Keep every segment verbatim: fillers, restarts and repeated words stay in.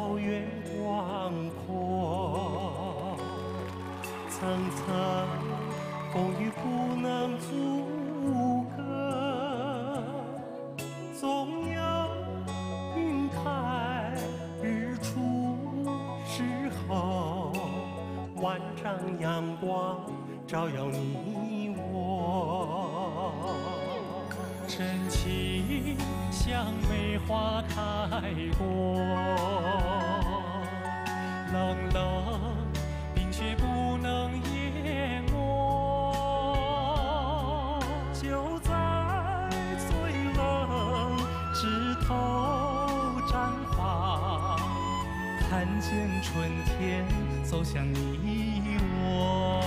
草原广阔，层层风雨不能阻隔，总有云开日出时候，万丈阳光照耀你我。 真情像梅花开过，冷冷冰雪不能淹没， 就在最冷枝头绽放，看见春天走向你我。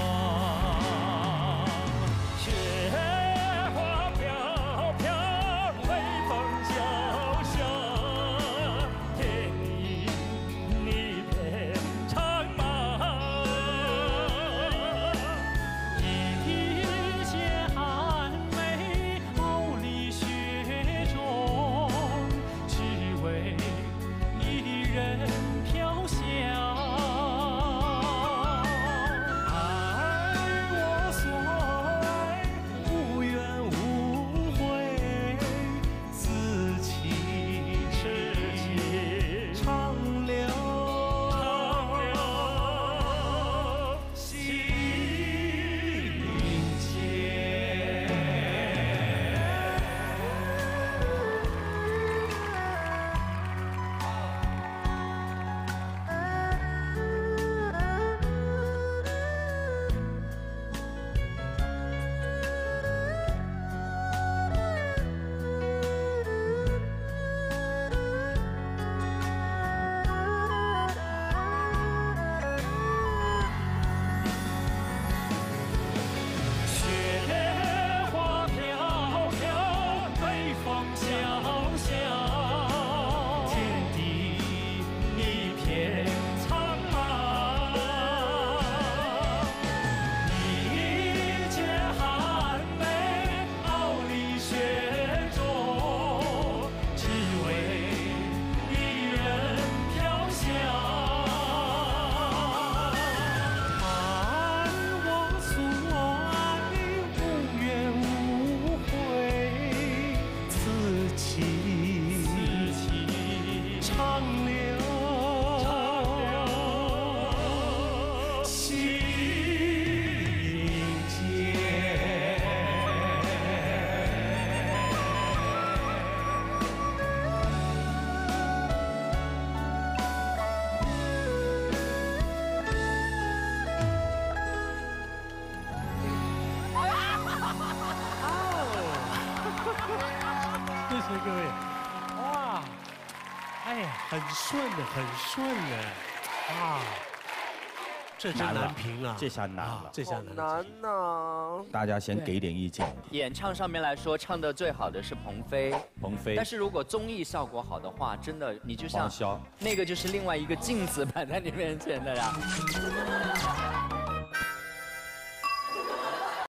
谢谢各位，哇，哎呀，很顺的，很顺的，啊，这真难评啊， 这下难了， 这下难难呐！ 大家先给点意见。 演唱上面来说，唱的最好的是鹏飞， 鹏飞。 但是如果综艺效果好的话，真的你就像黄潇， 那个就是另外一个镜子摆在你面前的呀。